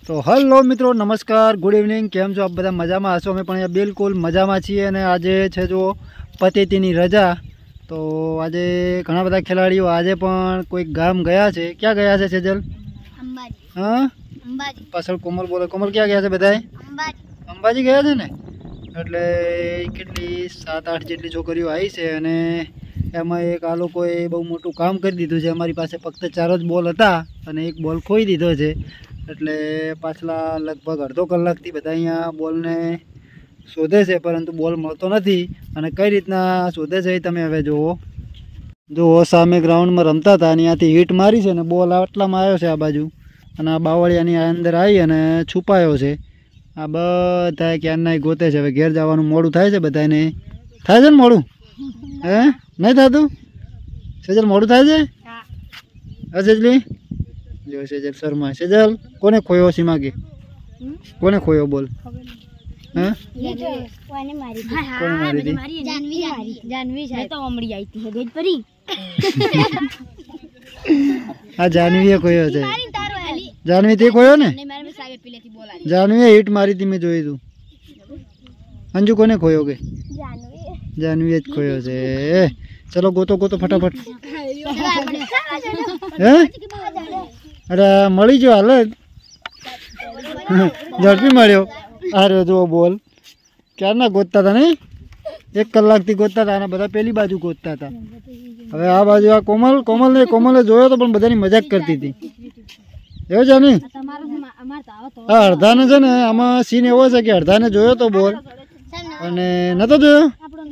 तो हलो मित्रों नमस्कार गुड इवनिंग केम छो आप बधा मजा में हशो। अमे पण अहींया बिल्कुल मजा में छीए अने आजे छे जो पतेतीनी रजा। तो आजे घणा बधा खेलाड़ीओ आजे पण कोई गाम गया छे। क्या गया छे सेजल? अंबाजी। हाँ अंबाजी। पाछळ कोमल बोले। कोमल क्या गया छे बधाए? अंबाजी। अंबाजी गया छे ने એટલે કેટલી 7-8 જેટલી છોકરીઓ આવી છે અને એમાં એક આ લોકોએ બહુ મોટું કામ કરી દીધું છે। અમારી પાસે ફક્ત 4 જ બોલ હતા અને એક બોલ ખોઈ દીધો છે। એટલે પાછલા લગભગ અડધો કલાકથી બધા અહીંયા બોલને શોધે છે પરંતુ બોલ મળતો નથી। અને કઈ રીતના શોધે છે તમે હવે જુઓ। જો સામે ગ્રાઉન્ડમાં રમતા હતા અને ત્યાંથી હિટ મારી છે અને બોલ આટલામાં આવ્યો છે આ બાજુ અને આ બાવળિયાની અંદર આવી અને છુપાયો છે। આ બધા ક્યારના ગોતે છે। હવે ઘેર જવાનું મોડું થાય છે બધાને। થાય છે ને મોડું? હે નહીં થતું? સેજલ મોડું થાય છે? હા સેજલી જો સેજલ શર્મા। સેજલ કોને ખોયો સીમા કે કોને ખોયો બોલ? હા કોને મારી હતી? જાનવી છે તો અમડી આવી હતી ભેજ પરી। આ જાનવીએ ખોયો છે। જાનવી તે ખોયો ને? જાનવીએ હિટ મારી હતી મેં જોઈ તું। અંજુ કોને ખોયો કે? જાનવીએ જ ખોયો છે। ચલો ગોતો ગોતો ફટાફટ। હે અરે મળી ગયો હાલ ઝડપી મળ્યો। આ રહ્યો જુઓ બોલ। ક્યારના ગોતતા હતા ને? 1 કલાકથી ગોતતા હતા અને બધા પેલી બાજુ ગોતતા હતા। હવે આ બાજુ આ કોમલે જોયો તો પણ બધાની મજાક કરતી હતી। એવું છે ને? આ અડધાને છે ને આમાં સીન એવો છે કે અડધાને જોયો તો બોલ અને નતો જોયો।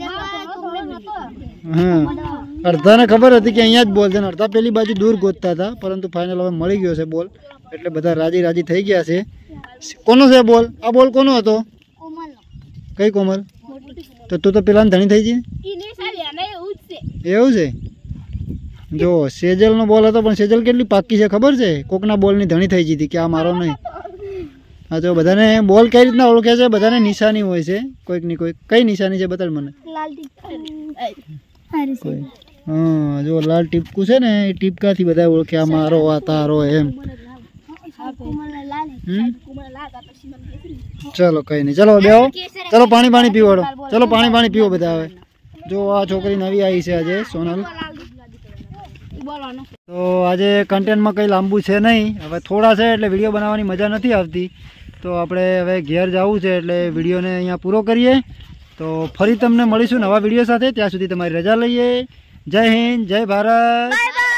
હા અડધાને ખબર હતી કે અહીંયા જ બોલ છે ને અડધા પેલી બાજુ દૂર ગોતતા હતા પરંતુ ફાઇનલ હવે મળી ગયો છે બોલ એટલે બધા રાજી થઈ ગયા છે। કોનો છે બોલ? આ બોલ કોનો હતો? કઈ કોમલ? તો તું તો પેલા ધણી થઈ ગઈ। એવું છે? જો સેજલનો બોલ હતો પણ સેજલ કેટલી પાકી છે ખબર છે? કોકના બોલની ધણી થઈ ગઈ હતી કે આ મારો નહીં। હા તો બધાને બોલ કઈ રીતના ઓળખે છે? બધાને નિશાની હોય છે કોઈક ની કોઈક। કઈ નિશાની છે બતાડ મને। હા જો લાલ ટીપકું છે ને એ ટીપકાથી બધા ઓળખે આ મારો આ તારો એમ। ચલો કઈ નહીં ચલો બેહો। ચલો પાણી પીવાડો। ચલો પાણી પીવો બધા। હવે જો આ છોકરી નવી આવી છે આજે સોનલ। તો આજે કન્ટેન્ટમાં કંઈ લાંબુ છે નહીં। હવે થોડા છે એટલે વિડીયો બનાવવાની મજા નથી આવતી। તો આપણે હવે ઘેર જવું છે એટલે વિડીયોને અહીંયા પૂરો કરીએ। તો ફરી તમને મળીશું નવા વિડીયો સાથે। ત્યાં સુધી તમારી રજા લઈએ। જય હિન્દ જય ભારત।